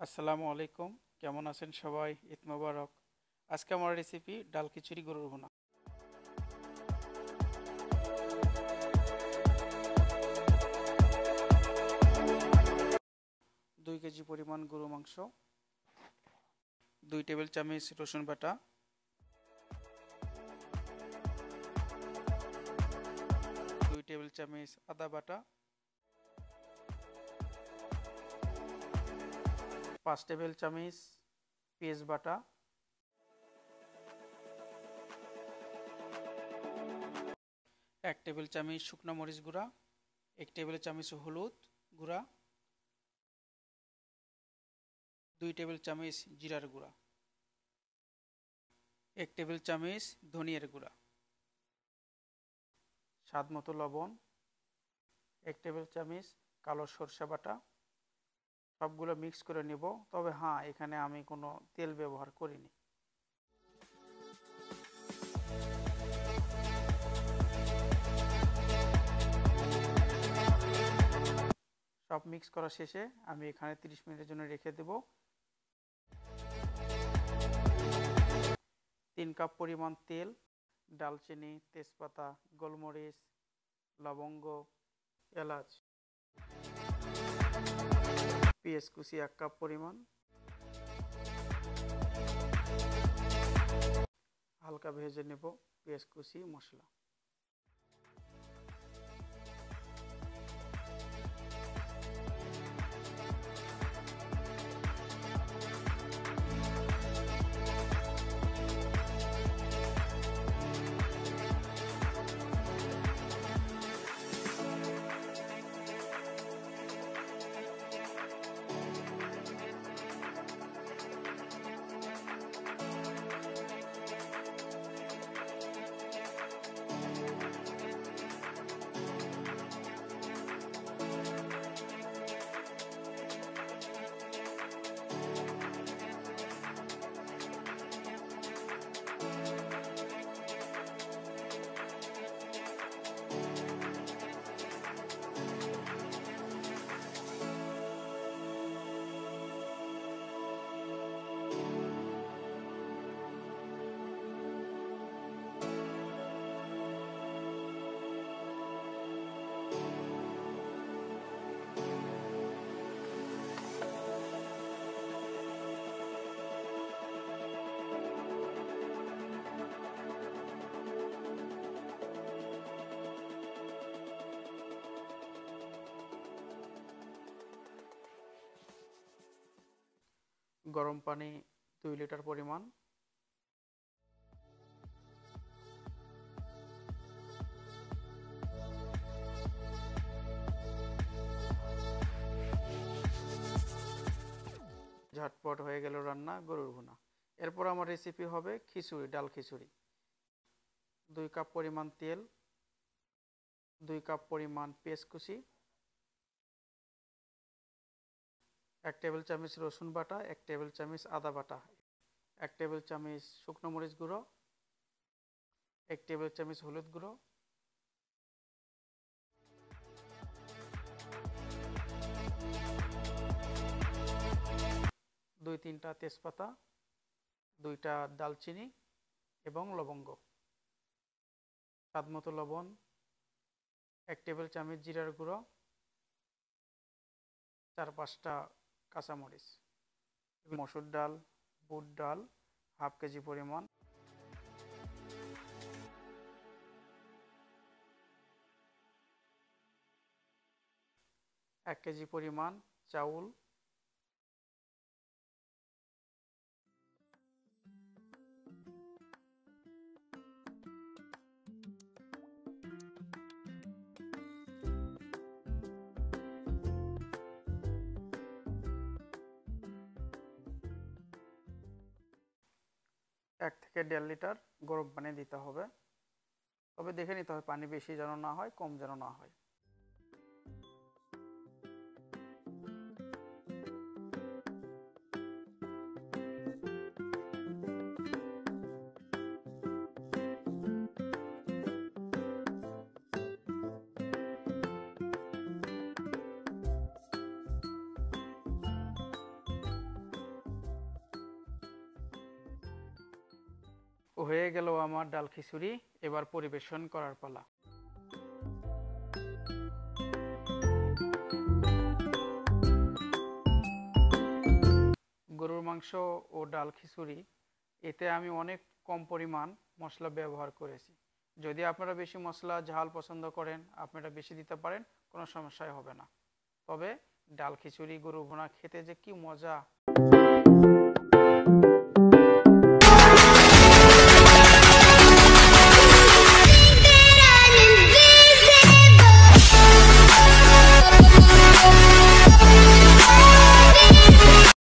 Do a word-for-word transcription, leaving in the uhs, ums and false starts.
আসসালামু আলাইকুম, কেমন আছেন সবাই? ঈদ মোবারক। আজকে আমার রেসিপি ডাল খিচুড়ি গরুর ভুনা। দুই কেজি পরিমাণ গরু মাংস, দুই টেবিল চামচ রসুন বাটা, দুই টেবিল চামচ আদা বাটা, পাঁচ টেবিল চামচ পেঁয়াজ বাটা, এক টেবিল চামচ শুকনো মরিচ গুঁড়া, এক টেবিল চামচ হলুদ গুঁড়া, দুই টেবিল চামচ জিরার গুঁড়া, এক টেবিল চামচ ধনিয়ার গুঁড়া, স্বাদ মতো লবণ, এক টেবিল চামচ কালো সরষে বাটা। সবগুলো মিক্স করে নেব, তবে হ্যাঁ, এখানে আমি কোনো তেল ব্যবহার করিনি। সব মিক্স করা শেষে আমি এখানে তিরিশ মিনিটের জন্য রেখে দেব। তিন কাপ পরিমাণ তেল, ডালচিনি, তেজপাতা, গোলমরিচ, লবঙ্গ, এলাচ, পেঁয়াজ কুচি এক কাপ পরিমাণ, হালকা ভেজে নেব পেঁয়াজ কুচি মশলা। গরম পানি দুই লিটার পরিমাণ, ঝটপট হয়ে গেল রান্না গরুর ভুনা। এরপর আমার রেসিপি হবে খিচুড়ি, ডাল খিচুড়ি। দুই কাপ পরিমাণ তেল, দুই কাপ পরিমাণ পেঁয়াজ কুচি, এক টেবিল চামচ রসুন বাটা, এক টেবিল চামচ আদা বাটা, এক টেবিল চামচ শুকনো মরিচ গুঁড়ো, এক টেবিল চামচ হলুদ গুঁড়ো, দুই তিনটা তেজপাতা, দুইটা দালচিনি এবং লবঙ্গ, স্বাদ মতো লবণ, এক টেবিল চামচ জিরার গুঁড়ো, চার পাঁচটা কাঁচামরিচ, মসুর ডাল, বুট ডাল হাফ কেজি পরিমাণ, এক কেজি পরিমাণ চাউল, এক থেকে দেড় লিটার গরম পানি দিতে হবে। তবে দেখে নিতে হবে পানি বেশি যেন না হয়, কম যেন না হয়। হয়ে গেল আমার ডাল খিচুড়ি। এবার পরিবেশন করার পালা। গরুর মাংস ও ডাল খিচুড়ি, এতে আমি অনেক কম পরিমাণ মশলা ব্যবহার করেছি। যদি আপনারা বেশি মশলা ঝাল পছন্দ করেন, আপনারা বেশি দিতে পারেন, কোনো সমস্যাই হবে না। তবে ডাল খিচুড়ি গরুর ভুনা খেতে যে কি মজা!